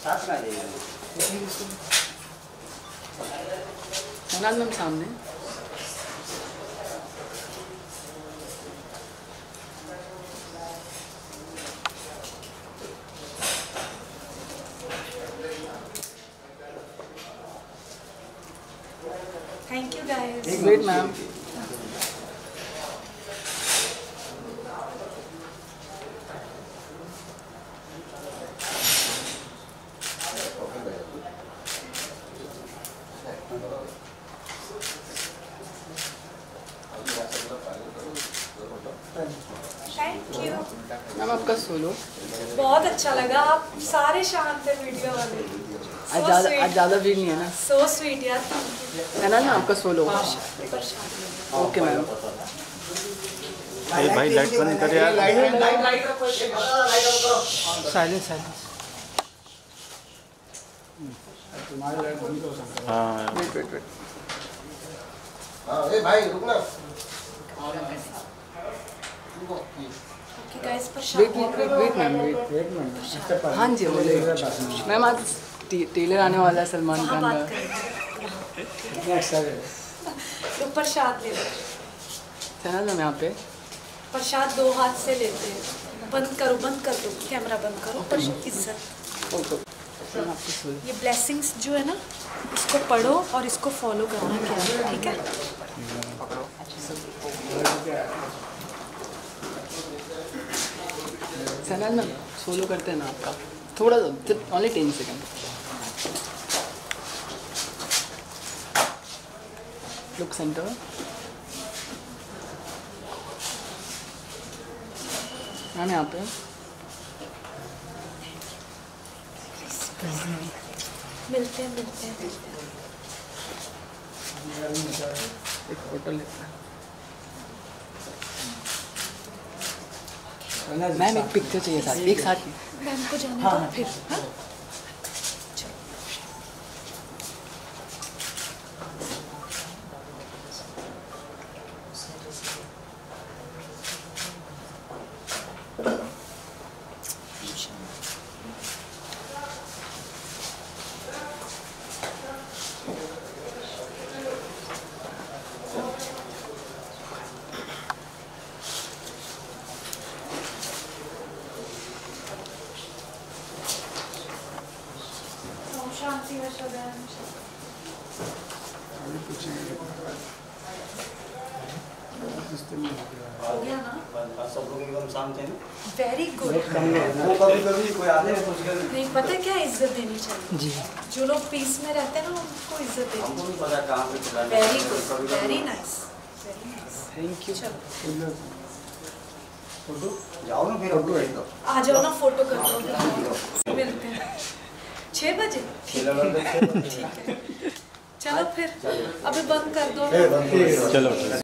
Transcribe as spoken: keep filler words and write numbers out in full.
Ma'am सामने thank you guys. Wait ma'am. Thank you ma'am आपका solo बहुत अच्छा लगा। आप सारे शांत थे वीडियो वाले। आज ज़्यादा आज ज़्यादा भीड़ नहीं है ना। सो स्वीट यार। है ना ना आपका सोलो। Okay ma'am. भाई भाई लाइट बंद कर यार। Silence silence. हाँ वेट वेट वेट। हाँ ए भाई रुकना। Okay guys Prashant wait wait wait wait ma'am wait wait ma'am. हाँ जी बोलिए मैम। आज टेलर आने वाला है सलमान वहाँ खान बात का। करेंगे। तो प्रसाद ले लो। चैनल मैम यहाँ पे प्रसाद दो हाथ से लेते हैं। बंद करो बंद कर दो कैमरा बंद करो। प्रसाद इज्जत। ये ब्लेसिंग्स जो है ना इसको पढ़ो और इसको फॉलो करना क्या है ठीक है। चैनल मैम सोलो करते हैं ना आपका थोड़ा only ten second. Look centre ma'am यहाँ पे मिलते हैं मिलते हैं मिलते हैं। एक फोटो लेते हैं मैम। एक पिक्चर चाहिए साथ एक साथ। मैम को जाने दो फिर। हाँ शांति हो गया ना। सब लोग एकदम शांत हैं। Very good. वो कभी कभी कोई आते हैं कुछ कर नहीं पता क्या इज्जत देनी चाहिए जी। जो लोग पीस में रहते हैं ना उनको इज्जत देनी हमको भी पता कहाँ पे चला। Very good very nice very nice. Thank you. चलो जाओ ना फिर फोटो एकदम। आ जाओ ना फोटो कर लो। मिलते हैं छः बजे ठीक है। चलो फिर अभी बंद कर दो। चलो।